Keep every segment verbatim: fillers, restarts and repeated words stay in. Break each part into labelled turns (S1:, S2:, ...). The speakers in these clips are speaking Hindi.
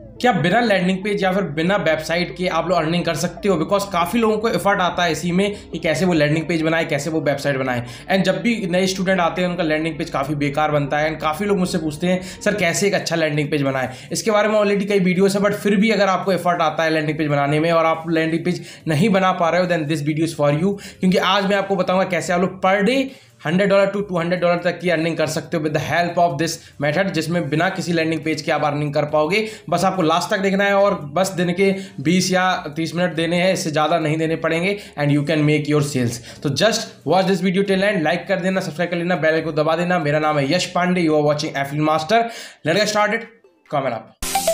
S1: क्या बिना लैंडिंग पेज या फिर बिना वेबसाइट के आप लोग अर्निंग कर सकते हो? बिकॉज काफ़ी लोगों को एफर्ट आता है इसी में कि कैसे वो लैंडिंग पेज बनाए, कैसे वो वेबसाइट बनाए। एंड जब भी नए स्टूडेंट आते हैं उनका लैंडिंग पेज काफ़ी बेकार बनता है। एंड काफ़ी लोग मुझसे पूछते हैं सर कैसे एक अच्छा लैंडिंग पेज बनाए। इसके बारे में ऑलरेडी कई वीडियोस है, बट फिर भी अगर आपको एफर्ट आता है लैंडिंग पेज बनाने में और आप लैंडिंग पेज नहीं बना पा रहे हो, then this video is for you. क्योंकि आज मैं आपको बताऊंगा कैसे आप लोग per day hundred dollar to two hundred dollar तक की अर्निंग कर सकते हो with the help of this method, जिसमें बिना किसी लैंडिंग पेज के आप अर्निंग कर पाओगे। बस आपको लास्ट तक देखना है और बस दिन के बीस या तीस मिनट देने हैं, इससे ज़्यादा नहीं देने पड़ेंगे and you can make your sales. तो just watch this video till end, like कर देना, सब्सक्राइब कर लेना, बेल आइकन को दबा देना। मेरा नाम है Yash Pandey, you are watching affiliate master. Let's get started, comment up.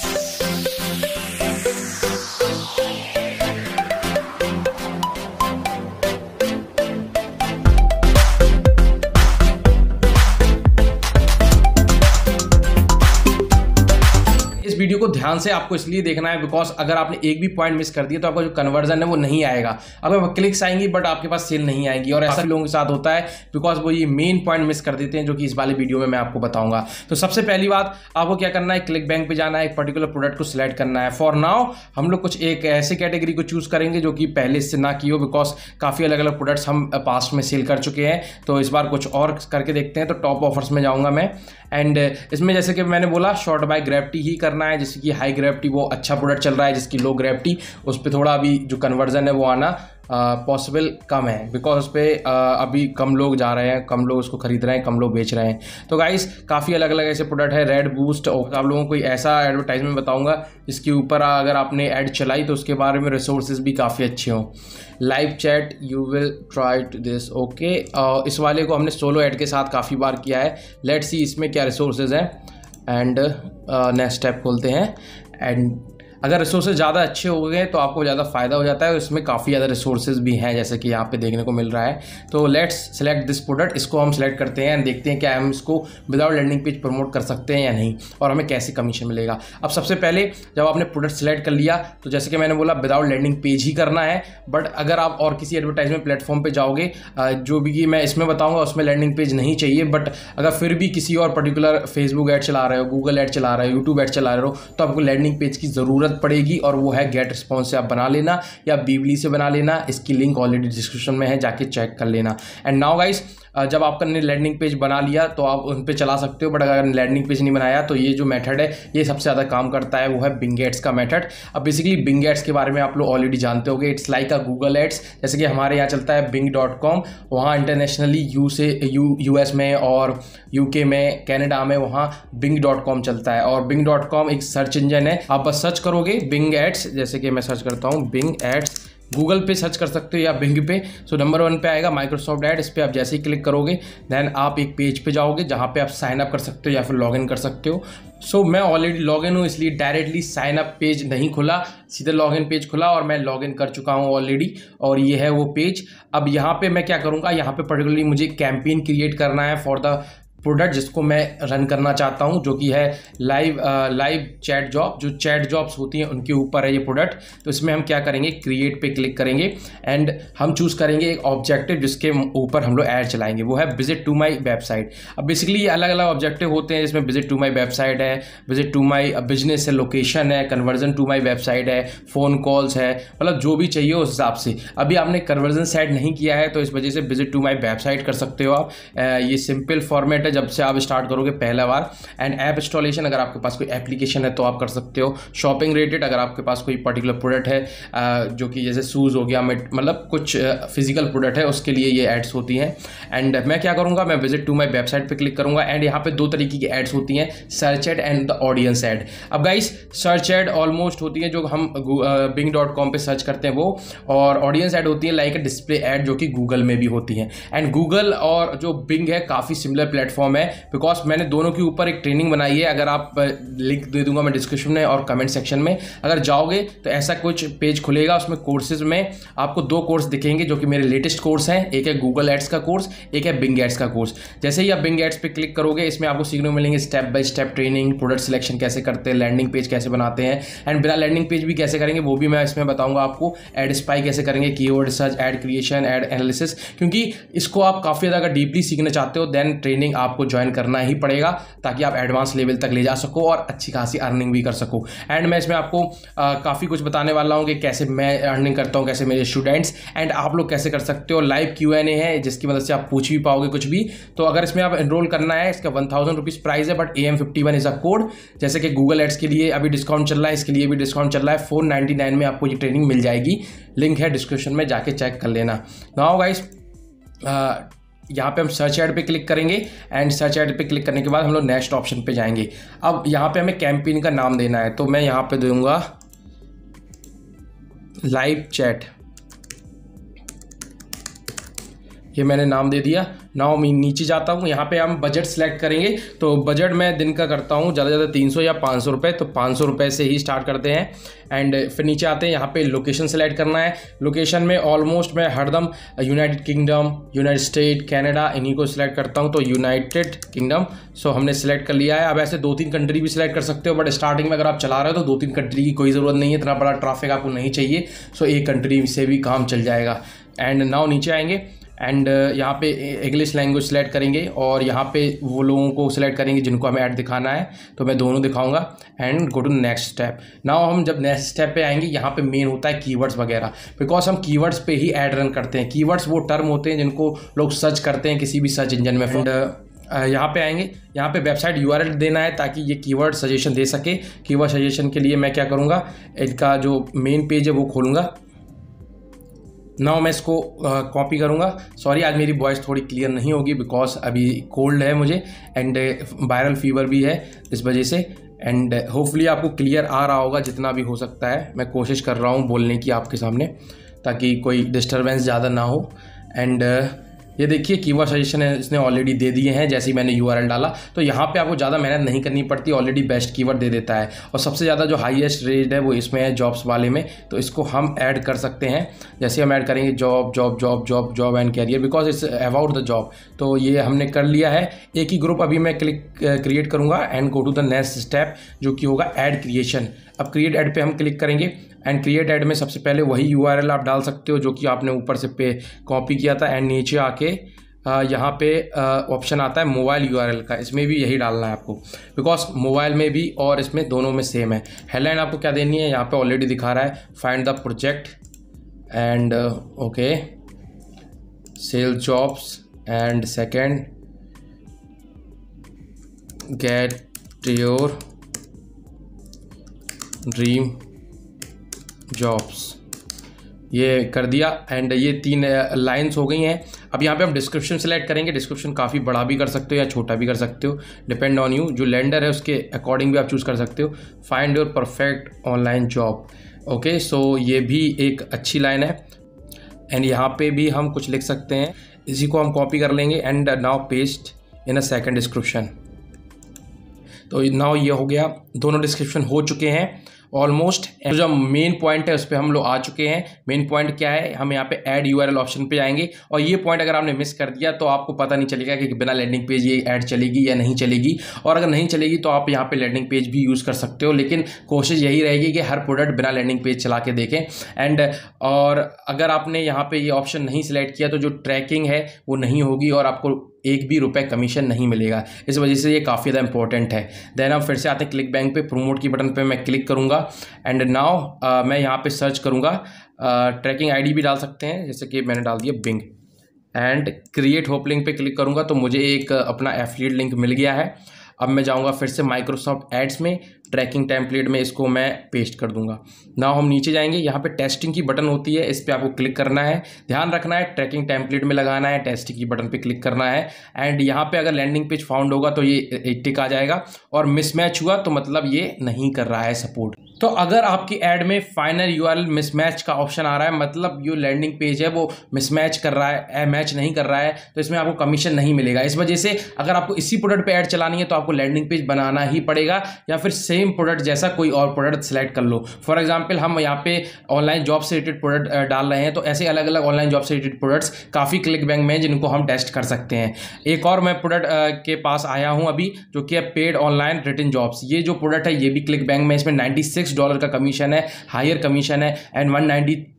S1: Video को ध्यान से आपको इसलिए देखना है बिकॉज अगर आपने एक भी पॉइंट मिस कर दिया तो आपका जो कन्वर्जन है वो नहीं आएगा। आपके क्लिक्स आएंगी बट आपके पास सेल नहीं आएगी, और ऐसा लोगों के साथ होता है बिकॉज वो ये मेन पॉइंट मिस कर देते हैं जो कि इस वाले वीडियो में मैं आपको बताऊंगा। तो सबसे पहली बात आपको क्या करना है, क्लिक बैंक पे जाना है, एक पर्टिकुलर प्रोडक्ट को सिलेक्ट करना है। फॉर नाउ हम लोग कुछ एक ऐसे कैटेगरी को चूज करेंगे जो कि पहले से ना की हो, बिकॉज काफ़ी अलग अलग प्रोडक्ट्स हम पास्ट में सेल कर चुके हैं। तो इस बार कुछ और करके देखते हैं। तो टॉप ऑफर्स में जाऊँगा मैं, एंड इसमें जैसे कि मैंने बोला शॉर्ट बाय ग्रेविटी ही करना है। जैसे कि हाई ग्रेविटी वो अच्छा प्रोडक्ट चल रहा है, जिसकी लो ग्रेविटी उस पर थोड़ा अभी जो कन्वर्जन है वो आना पॉसिबल uh, कम है, बिकॉज उस पर uh, अभी कम लोग जा रहे हैं, कम लोग उसको खरीद रहे हैं, कम लोग बेच रहे हैं। तो गाइस काफ़ी अलग अलग ऐसे प्रोडक्ट है। रेड बूस्ट, और आप लोगों को कोई ऐसा एडवर्टाइजमेंट बताऊंगा जिसके ऊपर अगर आपने ऐड चलाई तो उसके बारे में रिसोर्सेज भी काफ़ी अच्छे हों। Live chat, you will try to this, okay. इस वाले को हमने सोलो ऐड के साथ काफ़ी बार किया है। लेट्स सी इसमें क्या रिसोर्सेज हैं, एंड नेक्स्ट स्टेप खोलते हैं। एंड अगर रिसोर्सेज ज़्यादा अच्छे हो गए तो आपको ज़्यादा फ़ायदा हो जाता है। इसमें काफ़ी ज़्यादा रिसोर्सेज भी हैं जैसे कि यहाँ पे देखने को मिल रहा है। तो लेट्स सेलेक्ट दिस प्रोडक्ट, इसको हम सेलेक्ट करते हैं एंड देखते हैं क्या हम इसको विदाउट लैंडिंग पेज प्रमोट कर सकते हैं या नहीं, और हमें कैसे कमीशन मिलेगा। अब सबसे पहले जब आपने प्रोडक्ट सेलेक्ट कर लिया तो जैसे कि मैंने बोला विदाउट लैंडिंग पेज ही करना है। बट अगर आप और किसी एडवर्टाइजमेंट प्लेटफॉर्म पर जाओगे, जो भी कि मैं इसमें बताऊँगा उसमें लैंडिंग पेज नहीं चाहिए। बट अगर फिर भी किसी और पर्टिकुलर फेसबुक ऐड चला रहे हो, गूगल ऐड चला रहे हो, यूट्यूब ऐड चला रहे हो, तो आपको लैंडिंग पेज की ज़रूरत पड़ेगी, और वो है गेट रिस्पॉन्स से आप बना लेना या बीबली से बना लेना। इसकी लिंक ऑलरेडी डिस्क्रिप्शन में है, जाके चेक कर लेना। एंड नाउ गाइस, जब आपने लैंडिंग पेज बना लिया तो आप उन पे चला सकते हो। बट अगर लैंडिंग पेज नहीं बनाया तो ये जो मेथड है ये सबसे ज़्यादा काम करता है, वो है बिंग एड्स का मेथड। अब बेसिकली बिंग एड्स के बारे में आप लोग ऑलरेडी जानते होंगे। It's like a Google ads. जैसे कि हमारे यहाँ चलता है बिंग डॉट कॉम, वहाँ इंटरनेशनली यू से यू यूएस में और यूके में, कनाडा में वहाँ बिंग डॉट कॉम चलता है। और बिंग डॉट कॉम एक सर्च इंजन है। आप बस सर्च करोगे बिंग एड्स, जैसे कि मैं सर्च करता हूँ बिंग एड्स, गूगल पे सर्च कर सकते हो या बिंग पे। सो नंबर वन पे आएगा माइक्रोसॉफ्ट एड। इस पर आप जैसे ही क्लिक करोगे देन आप एक पेज पे जाओगे जहाँ पे आप साइन अप कर सकते हो या फिर लॉगिन कर सकते हो। सो so, मैं ऑलरेडी लॉगिन हूँ, इसलिए डायरेक्टली साइन अप पेज नहीं खुला, सीधे लॉगिन पेज खुला और मैं लॉगिन कर चुका हूँ ऑलरेडी, और ये है वो पेज। अब यहाँ पे मैं क्या करूँगा, यहाँ पे पर्टिकुलरली मुझे कैंपेन क्रिएट करना है फॉर द प्रोडक्ट जिसको मैं रन करना चाहता हूं, जो कि है लाइव लाइव चैट जॉब। जो चैट जॉब्स होती हैं उनके ऊपर है ये प्रोडक्ट। तो इसमें हम क्या करेंगे, क्रिएट पे क्लिक करेंगे एंड हम चूज़ करेंगे एक ऑब्जेक्टिव जिसके ऊपर हम लोग ऐड चलाएंगे, वो है विजिट टू माई वेबसाइट। अब बेसिकली ये अलग अलग ऑब्जेक्टिव होते हैं, जिसमें विजिट टू माई वेबसाइट है, विजिट टू माई बिजनेस है, लोकेशन है, कन्वर्जन टू माई वेबसाइट है, फ़ोन कॉल्स है, मतलब जो भी चाहिए उस हिसाब से। अभी आपने कन्वर्जन सेट नहीं किया है तो इस वजह से विजिट टू माई वेबसाइट कर सकते हो आप। ये सिंपल फॉर्मेट जब से आप स्टार्ट करोगे पहला बार। एंड ऐप इंस्टॉलेशन, अगर आपके पास कोई एप्लीकेशन है तो आप कर सकते हो। शॉपिंग रेटेड, अगर आपके पास कोई पर्टिकुलर प्रोडक्ट है जो कि जैसे शूज़ हो गया, मतलब कुछ फिजिकल प्रोडक्ट है, उसके लिए ये एड्स होती हैं। एंड मैं क्या करूँगा, मैं विजिट टू माई वेबसाइट पे क्लिक करूँगा एंड यहाँ पे दो तरीके की एड्स होती हैं, search ad and the audience ad. अब गाइस सर्च एड ऑलमोस्ट होती है जो हम बिंग डॉट कॉम पे सर्च करते हैं वो, और ऑडियंस एड होती है लाइक अ डिस्प्ले एड जो कि गूगल में भी होती हैं। एंड गूगल और जो बिंग है काफ़ी सिमिलर प्लेटफॉर्म है, बिकॉज मैंने दोनों के ऊपर एक ट्रेनिंग बनाई है। अगर आप लिंक दे दूंगा मैं डिस्क्रिप्शन में और कमेंट सेक्शन में, अगर जाओगे तो ऐसा कुछ पेज खुलेगा। उसमें कोर्सेज में आपको दो कोर्स दिखेंगे जो कि मेरे लेटेस्ट कोर्स हैं। एक है गूगल एड्स का कोर्स, एक है बिंग एड्स का कोर्स। जैसे ही आप बिंग एड्स पे क्लिक करोगे इसमें आपको सीखने को मिलेंगे step by step training, product selection कैसे करते हैं, लैंडिंग पेज कैसे बनाते हैं, एंड बिना लैंडिंग पेज भी कैसे करेंगे वो भी मैं इसमें बताऊंगा आपको। एड स्पाई कैसे करेंगे, keyword search, ad creation, ad analysis, क्योंकि इसको आप काफ़ी ज़्यादा डीपली सीखना चाहते हो देन ट्रेनिंग आपको ज्वाइन करना ही पड़ेगा ताकि आप एडवांस लेवल तक ले जा सको और अच्छी खासी अर्निंग भी कर सको। एंड मैं इसमें आपको काफ़ी कुछ बताने वाला हूँ कि कैसे मैं अर्निंग करता हूँ, कैसे मेरे स्टूडेंट्स, एंड आप लोग कैसे कर सकते हो। लाइव क्यू एन ए है जिसकी मदद से आप पूछ भी पाओगे कुछ भी। तो अगर इसमें आप एनरोल करना है, इसका वन थाउजेंड रुपीज़ प्राइस है, but A M fifty one is a code. जैसे कि गूगल एड्स के लिए अभी डिस्काउंट चल रहा है, इसके लिए भी डिस्काउंट चल रहा है। फोर नाइन्टी नाइन में आपको ये ट्रेनिंग मिल जाएगी। लिंक है डिस्क्रिप्शन में, जाके चेक कर लेना। नाउ गाइस, यहाँ पे हम सर्च ऐड पे क्लिक करेंगे एंड सर्च ऐड पे क्लिक करने के बाद हम लोग नेक्स्ट ऑप्शन पे जाएंगे। अब यहाँ पे हमें कैंपेन का नाम देना है, तो मैं यहाँ पे दूंगा लाइव चैट। ये मैंने नाम दे दिया। नाउ मैं नीचे जाता हूँ, यहाँ पे हम बजट सेलेक्ट करेंगे। तो बजट मैं दिन का करता हूँ ज़्यादा ज़्यादा तीन सौ या पाँच सौ रुपये, तो पाँच सौ रुपये से ही स्टार्ट करते हैं। एंड फिर नीचे आते हैं, यहाँ पे लोकेशन सेलेक्ट करना है। लोकेशन में ऑलमोस्ट मैं हरदम United Kingdom, United State, Canada इन्हीं को सिलेक्ट करता हूँ। तो यूनाइटेड किंगडम सो हमने सेलेक्ट कर लिया है। अब ऐसे दो तीन कंट्री भी सिलेक्ट कर सकते हो, बट स्टार्टिंग में अगर आप चला रहे हो तो दो तीन कंट्री की कोई ज़रूरत नहीं है, इतना बड़ा ट्रैफिक आपको नहीं चाहिए। सो एक कंट्री से भी काम चल जाएगा। एंड नाउ नीचे आएंगे एंड यहाँ पे इंग्लिश लैंग्वेज सेलेक्ट करेंगे और यहाँ पे वो लोगों को सिलेक्ट करेंगे जिनको हमें ऐड दिखाना है। तो मैं दोनों दिखाऊंगा and go to next step. Now हम जब नेक्स्ट स्टेप पे आएंगे, यहाँ पे मेन होता है कीवर्ड्स वगैरह, बिकॉज हम कीवर्ड्स पे ही ऐड रन करते हैं। कीवर्ड्स वो टर्म होते हैं जिनको लोग सर्च करते हैं किसी भी सर्च इंजन में। एंड यहाँ पे आएंगे, यहाँ पे वेबसाइट यूआरएल देना है ताकि ये कीवर्ड सजेशन दे सके। कीवर्ड सजेशन के लिए मैं क्या करूँगा, इनका जो मेन पेज है वो खोलूँगा। नाउ मैं इसको कॉपी uh, करूँगा। सॉरी, आज मेरी वॉइस थोड़ी क्लियर नहीं होगी बिकॉज अभी कोल्ड है मुझे एंड वायरल फीवर भी है इस वजह से। एंड होपफुली आपको क्लियर आ रहा होगा जितना भी हो सकता है। मैं कोशिश कर रहा हूँ बोलने की आपके सामने ताकि कोई डिस्टर्बेंस ज़्यादा ना हो। एंड uh, ये देखिए कीवर्ड सजेशन है, इसने ऑलरेडी दे दिए हैं जैसे ही मैंने यूआरएल डाला। तो यहाँ पे आपको ज़्यादा मेहनत नहीं करनी पड़ती, ऑलरेडी बेस्ट कीवर्ड दे देता है। और सबसे ज़्यादा जो हाईएस्ट रेट है वो इसमें है, जॉब्स वाले में। तो इसको हम ऐड कर सकते हैं। जैसे हम ऐड करेंगे job job job job job and career, because it's about the job. तो ये हमने कर लिया है। एक ही ग्रुप अभी मैं क्लिक क्रिएट करूँगा and go to the next step जो कि होगा ऐड क्रिएशन। अब क्रिएट ऐड पे हम क्लिक करेंगे एंड क्रिएट ऐड में सबसे पहले वही यूआरएल आप डाल सकते हो जो कि आपने ऊपर से पे कॉपी किया था। एंड नीचे आके यहाँ पे ऑप्शन आता है मोबाइल यूआरएल का, इसमें भी यही डालना है आपको, बिकॉज मोबाइल में भी और इसमें दोनों में सेम है। हेडलाइन आपको क्या देनी है, यहाँ पे ऑलरेडी दिखा रहा है, find the project and okay sell jobs and second get your dream jobs. ये कर दिया एंड ये तीन लाइंस हो गई हैं। अब यहाँ पे हम डिस्क्रिप्शन सेलेक्ट करेंगे। डिस्क्रिप्शन काफ़ी बड़ा भी कर सकते हो या छोटा भी कर सकते हो, डिपेंड ऑन यू। जो लेंडर है उसके अकॉर्डिंग भी आप चूज़ कर सकते हो। Find your perfect online job. Okay, so ये भी एक अच्छी लाइन है। एंड यहाँ पे भी हम कुछ लिख सकते हैं, इसी को हम कॉपी कर लेंगे and now paste in a second description. तो नाउ ये हो गया, दोनों डिस्क्रिप्शन हो चुके हैं ऑलमोस्ट। जो मेन पॉइंट है उस पर हम लोग आ चुके हैं। मेन पॉइंट क्या है, हम यहाँ पे ऐड यूआरएल ऑप्शन पे आएंगे और ये पॉइंट अगर आपने मिस कर दिया तो आपको पता नहीं चलेगा कि बिना लैंडिंग पेज ये ऐड चलेगी या नहीं चलेगी। और अगर नहीं चलेगी तो आप यहाँ पे लैंडिंग पेज भी यूज़ कर सकते हो, लेकिन कोशिश यही रहेगी कि हर प्रोडक्ट बिना लैंडिंग पेज चला के देखें। एंड और अगर आपने यहाँ पे ये ऑप्शन नहीं सिलेक्ट किया तो जो ट्रैकिंग है वो नहीं होगी और आपको एक भी रुपए कमीशन नहीं मिलेगा। इस वजह से ये काफ़ी ज़्यादा इंपॉर्टेंट है। देन हम फिर से आते हैं क्लिक बैंक पे, प्रोमोट की बटन पे मैं क्लिक करूँगा एंड नाउ मैं यहाँ पे सर्च करूँगा। ट्रैकिंग आईडी भी डाल सकते हैं, जैसे कि मैंने डाल दिया Bing and create hop link पे क्लिक करूँगा तो मुझे एक अपना एफिलिएट लिंक मिल गया है। अब मैं जाऊँगा फिर से माइक्रोसॉफ्ट एड्स में, ट्रैकिंग टेम्पलेट में इसको मैं पेस्ट कर दूंगा। नाउ हम नीचे जाएंगे, यहाँ पे टेस्टिंग की बटन होती है, इस पर आपको क्लिक करना है। ध्यान रखना है ट्रैकिंग टेम्पलेट में लगाना है, टेस्टिंग की बटन पे क्लिक करना है। एंड यहाँ पे अगर लैंडिंग पेज फाउंड होगा तो ये टिक आ जाएगा और मिसमैच हुआ तो मतलब ये नहीं कर रहा है सपोर्ट। तो अगर आपकी ऐड में फाइनल यूआरएल मिसमैच का ऑप्शन आ रहा है, मतलब जो लैंडिंग पेज है वो मिसमैच कर रहा है, मैच नहीं कर रहा है, तो इसमें आपको कमीशन नहीं मिलेगा। इस वजह से अगर आपको इसी प्रोडक्ट पे ऐड चलानी है तो आपको लैंडिंग पेज बनाना ही पड़ेगा या फिर सेम प्रोडक्ट जैसा कोई और प्रोडक्ट सेलेक्ट कर लो। फॉर एग्जांपल हम यहाँ पे ऑनलाइन जॉब से रिलेटेड प्रोडक्ट डाल रहे हैं, तो ऐसे अलग अलग ऑनलाइन जॉब से रिलेटेड प्रोडक्ट्स काफ़ी क्लिक बैंक में जिनको हम टेस्ट कर सकते हैं। एक और मैं प्रोडक्ट के पास आया हूँ अभी, जो कि है पेड ऑनलाइन रिटन जॉब्स। ये जो प्रोडक्ट है ये भी क्लिक बैंक में, इसमें नाइन्टी सिक्स डॉलर का कमीशन है, हायर कमीशन है and one ninety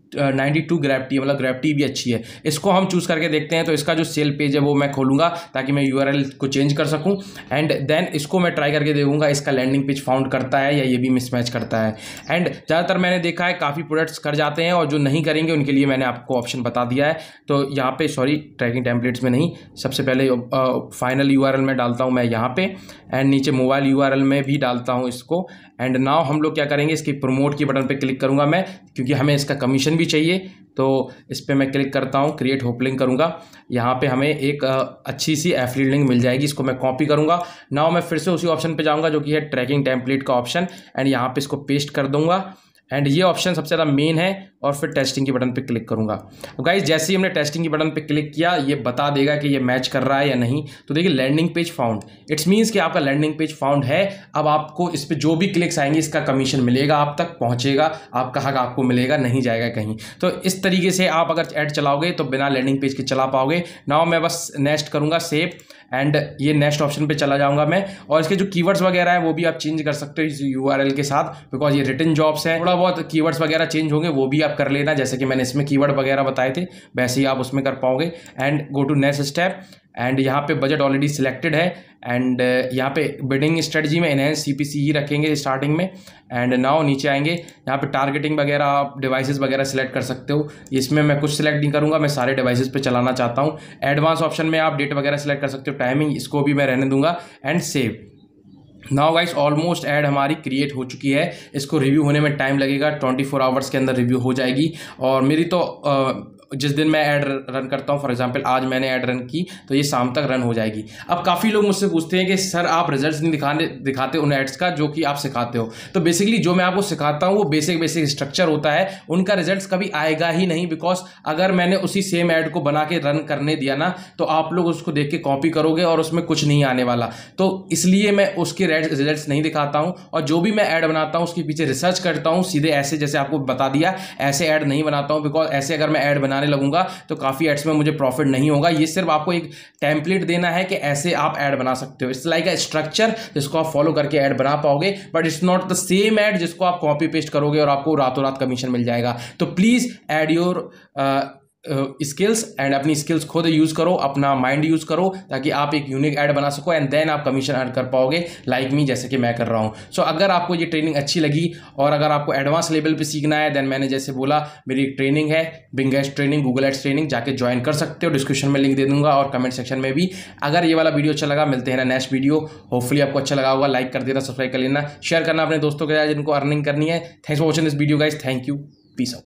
S1: ninety two gravity है, मतलब ग्रेविटी भी अच्छी है। इसको हम चूज़ करके देखते हैं। तो इसका जो सेल पेज है वो मैं खोलूँगा ताकि मैं यूआरएल को चेंज कर सकूँ, एंड देन इसको मैं ट्राई करके देखूँगा इसका लैंडिंग पेज फाउंड करता है या ये भी मिसमैच करता है। एंड ज़्यादातर मैंने देखा है काफ़ी प्रोडक्ट्स कर जाते हैं, और जो नहीं करेंगे उनके लिए मैंने आपको ऑप्शन बता दिया है। तो यहाँ पे सॉरी ट्रैकिंग टेम्पलेट्स में नहीं, सबसे पहले फाइनल यूआरएल में डालता हूँ मैं यहाँ पे, एंड नीचे मोबाइल यूआरएल में भी डालता हूँ इसको। एंड नाउ हम लोग क्या करेंगे, इसकी प्रमोट की बटन पे क्लिक करूँगा मैं, क्योंकि हमें इसका कमीशन भी चाहिए। तो इस पर मैं क्लिक करता हूँ, क्रिएट होप लिंक करूँगा। यहाँ पे हमें एक अच्छी सी एफिलिएट लिंक मिल जाएगी, इसको मैं कॉपी करूँगा। नाउ मैं फिर से उसी ऑप्शन पे जाऊँगा जो कि है ट्रैकिंग टेम्पलेट का ऑप्शन, एंड यहाँ पे इसको पेस्ट कर दूँगा। एंड ये ऑप्शन सबसे ज़्यादा मेन है, और फिर टेस्टिंग की बटन पे क्लिक करूँगा। तो गाइस जैसे ही हमने टेस्टिंग की बटन पे क्लिक किया, ये बता देगा कि ये मैच कर रहा है या नहीं। तो देखिए landing page found, it's means कि आपका लैंडिंग पेज फाउंड है। अब आपको इस पर जो भी क्लिक्स आएंगे इसका कमीशन मिलेगा, आप तक पहुँचेगा, आपका हक आपको मिलेगा, नहीं जाएगा कहीं। तो इस तरीके से आप अगर ऐड चलाओगे तो बिना लैंडिंग पेज के चला पाओगे। नाउ मैं बस नेक्स्ट करूँगा सेव, एंड ये नेक्स्ट ऑप्शन पे चला जाऊंगा मैं। और इसके जो कीवर्ड्स वगैरह है वो भी आप चेंज कर सकते हो इस यूआरएल के साथ, बिकॉज ये रिटन जॉब्स हैं। थोड़ा बहुत कीवर्ड्स वगैरह चेंज होंगे, वो भी आप कर लेना, जैसे कि मैंने इसमें कीवर्ड वगैरह बताए थे वैसे ही आप उसमें कर पाओगे। And go to next step, and यहाँ पे बजट ऑलरेडी सिलेक्टेड है, एंड यहाँ पे बिडिंग स्ट्रेटजी में एनहेंस सीपीसी ही रखेंगे स्टार्टिंग में। एंड नाउ नीचे आएंगे, यहाँ पे टारगेटिंग वगैरह आप डिवाइसेस वगैरह सेलेक्ट कर सकते हो। इसमें मैं कुछ सिलेक्ट नहीं करूँगा, मैं सारे डिवाइसेस पे चलाना चाहता हूँ। एडवांस ऑप्शन में आप डेट वगैरह सेलेक्ट कर सकते हो, टाइमिंग इसको भी मैं रहने दूंगा, and save. Now guys almost ad हमारी क्रिएट हो चुकी है। इसको रिव्यू होने में टाइम लगेगा, ट्वेंटी फोर आवर्स के अंदर रिव्यू हो जाएगी। और मेरी तो आ, जिस दिन मैं ऐड रन करता हूँ, फॉर एग्जांपल आज मैंने ऐड रन की तो ये शाम तक रन हो जाएगी। अब काफ़ी लोग मुझसे पूछते हैं कि सर आप रिजल्ट्स नहीं दिखाने दिखाते उन एड्स का जो कि आप सिखाते हो। तो बेसिकली जो मैं आपको सिखाता हूँ वो बेसिक बेसिक स्ट्रक्चर होता है, उनका रिजल्ट्स कभी आएगा ही नहीं। बिकॉज अगर मैंने उसी सेम ऐड को बना के रन करने दिया ना, तो आप लोग उसको देख के कॉपी करोगे और उसमें कुछ नहीं आने वाला। तो इसलिए मैं उसके रिजल्ट्स नहीं दिखाता हूँ, और जो भी मैं ऐड बनाता हूँ उसके पीछे रिसर्च करता हूँ। सीधे ऐसे जैसे आपको बता दिया ऐसे ऐड नहीं बनाता हूँ, बिकॉज ऐसे अगर मैं ऐड बनाने लगूंगा तो काफी एड्स में मुझे प्रॉफिट नहीं होगा। ये सिर्फ आपको एक टेम्पलेट देना है कि ऐसे आप ऐड बना सकते हो। इट्स लाइक अ स्ट्रक्चर जिसको आप फॉलो करके ऐड बना पाओगे, but it's not the same ad जिसको आप कॉपी पेस्ट करोगे और आपको रातों रात कमीशन मिल जाएगा। तो please add your skills and अपनी स्किल्स खुद यूज करो, अपना माइंड यूज करो, ताकि आप एक यूनिक ऐड बना सको, एंड देन आप कमीशन अर्न कर पाओगे लाइक मी, जैसे कि मैं कर रहा हूं। सो so, अगर आपको ये ट्रेनिंग अच्छी लगी और अगर आपको एडवांस लेवल पे सीखना है, देन मैंने जैसे बोला मेरी एक ट्रेनिंग है Bing ads training, Google ads training, जाके ज्वाइन कर सकते हो। डिस्क्रिप्शन में लिंक दे दूंगा और कमेंट सेक्शन में भी। अगर ये वाला वीडियो अच्छा लगा, मिलते हैं ना नेक्स्ट वीडियो। होपफुली आपको अच्छा लगा होगा, लाइक कर देना, सब्सक्राइब कर लेना, शेयर करना अपने दोस्तों के साथ जिनको अर्निंग करनी है। Thanks for watching this video guys, thank you, peace out.